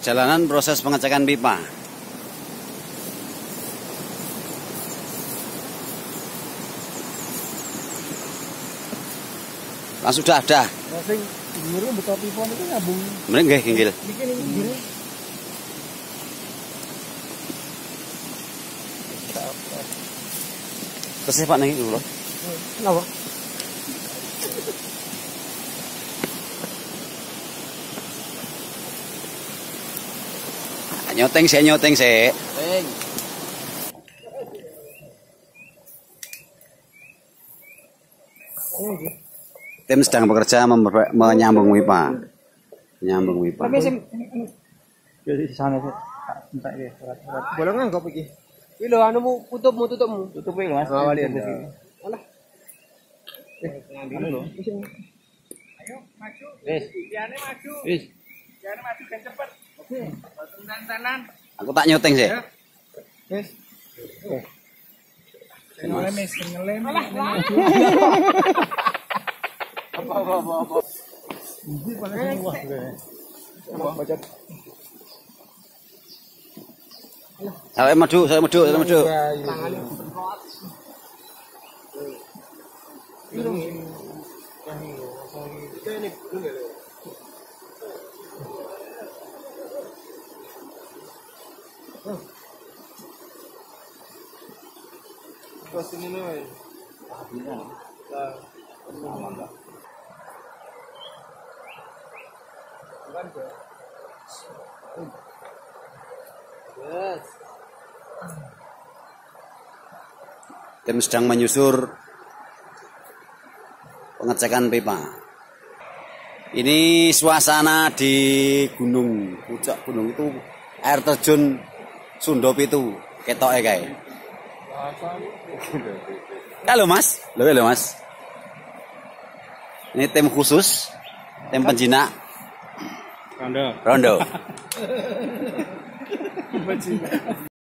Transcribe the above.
Perjalanan proses pengecekan pipa. Sudah ada. Sing biru beto pipa niku nyambung. Mrene nggih inggil. Niki ning biru. Tesih Pak niki kula. Napa? Nyoteng sik. Teng. Tim sedang bekerja menyambung pipa. Menyambung pipa. Tapi sing yo di sana sik. Entek iki surat-surat. Bolongan kok iki. Kuwi lho anumu tutupmu. Tutup iki lho Mas. Awali ya. Alah. Ngambil lho. Ayo maju. Wis. Diane maju. Wis. Diane maju kan cepet. Oke. Tenan. Aku tak nyoteng sih. Wis. Ngelem. Apa. Ini paling wah sebenarnya. Baca. Saya maju. Tangannya semprot. Ini dulu. Pas ini nih. Yes. Tim sedang menyusur pengecekan pipa. Ini suasana di gunung, puncak gunung itu air terjun Sundop itu ketoke kae. Halo Mas. Ini tim khusus, tim penjinak. Rondo.